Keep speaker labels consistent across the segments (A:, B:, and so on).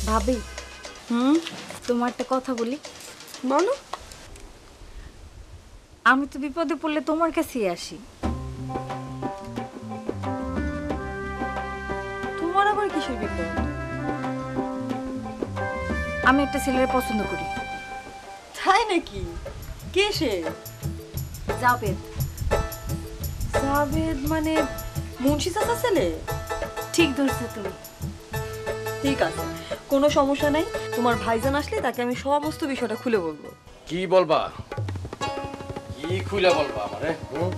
A: ভাবি তোমার একটা কথা বলি।
B: বলো।
A: আমি তো বিপদে পড়লে তোমার কাছেই আসি।
B: তোমার আবার কিসের বিপদ?
A: আমি একটা ছেলের পছন্দ করি।
B: তাই নাকি? কে সে?
A: জাবেদ।
B: জাবেদ মানে মুন্সি চাচা ছেলে?
A: ঠিক ধরছো তুমি।
B: ঠিক আছে, কোনো সমস্যা নাই। তোমার ভাইজান আসলে তাকে আমি সমস্ত বিষয়টা খুলে বলবো।
C: কি বলবা? কি খুলে বলবা আমারে?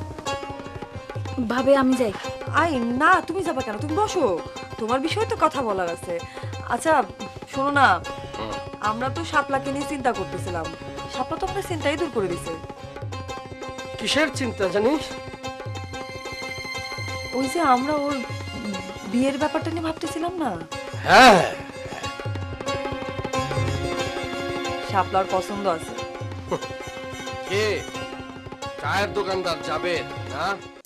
A: ভাবে আমি যাই।
B: আই না, তুমি যাবা কেন? তুমি বসো, তোমার বিষয়ে তো কথা বলার আছে। আচ্ছা শোনো না, আমরা তো শাপলাকে নিয়ে চিন্তা করতেছিলাম। শাপলা তো আপনার চিন্তাই দূর করে দিছে।
C: কিসের চিন্তা জানিস?
B: ওই যে আমরা ওর বিয়ের ব্যাপারটা নিয়ে ভাবতেছিলাম না।
C: হ্যাঁ,
B: শাপলার পছন্দ আছে।
C: কে? চায়ের দোকানদার জাবেদ না?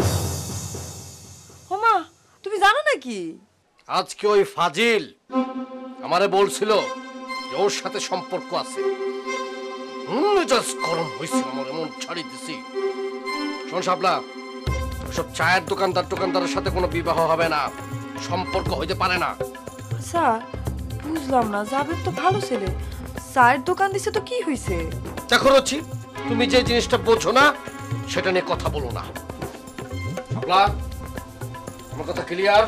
B: ওমা, তুমি জানো নাকি?
C: আজকে ওই ফাজিল আমারে বলছিল যে ওর সাথে সম্পর্ক আছে। মেজাজ গরম হয়েছে আমার, এমন ছাড়ি দিছি। শোন শাপলা, সব চায়ের দোকানদারের সাথে কোনো বিবাহ হবে না, সম্পর্ক হইতে পারে না।
B: আচ্ছা বুঝলাম না, জাবেদ তো ভালো ছেলে, চায়ের দোকান দিছে তো কি হয়েছে?
C: দেখো রচি, তুমি যে জিনিসটা বোঝো না সেটা নিয়ে কথা বলো না। শাপলা, আমার কথা ক্লিয়ার?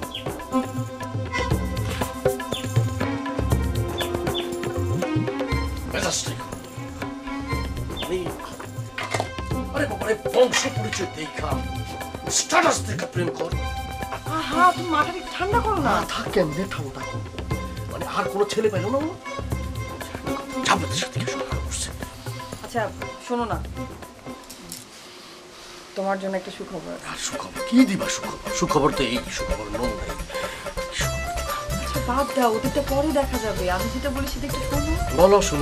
C: আরে বাবারে, বংশ পরিচয় দেখা, স্ট্যাটাস দেখা প্রেম কর।
B: আহা, তুমি মাথাটা ঠান্ডা করো না।
C: মাথা কেমনে ঠান্ডা করবো? মানে আর কোনো ছেলে পাইল না? জাবেদের সাথে কি সম্পর্ক করছে?
B: আচ্ছা শোনো না, তোমার জন্য একটা সুখবর।
C: আর সুখবর কি দিবা? সুখবর তো এই, সুখবর নয়।
B: আচ্ছা বাদ দাও, ওদেরটা পরে দেখা যাবে। আমি যেটা বলি সেটা একটু শোনো।
C: বলো শুনি।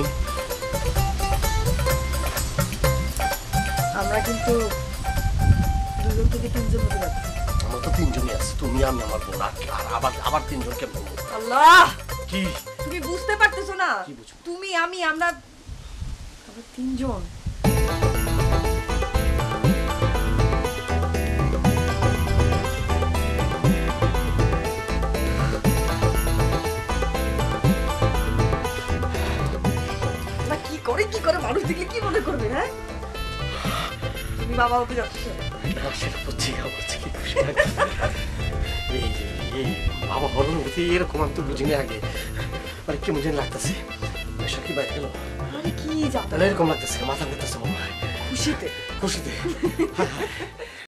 B: আমরা কিন্তু 2 থেকে 3 হতে যাচ্ছি।
C: আমরা তো 3জনই আছি, তুমি আমি আমার বোন। আর আবার 3জন কেমন?
B: আল্লাহ,
C: কি
B: তুমি বুঝতে পারতেছো না?
C: কি বুঝবো?
B: তুমি আমি আমরা আবার 3 জন। কি করে মানুষ দেখলে কি মনে করবে? হ্যাঁ, তুমি বাবা হতে যাচ্ছ।
C: সেটা বুঝছি, কি খুশি লাগে। এই বাবা হলো এরকম আমি তো বুঝিনি আগে। মানে কেমন যেন লাগতেছে। নেশা কি বাইরে গেল?
B: আরে কি জানো,
C: তাহলে এরকম লাগতেছে, মাথা ঘুরতেছে।
B: খুশিতে
C: খুশিতে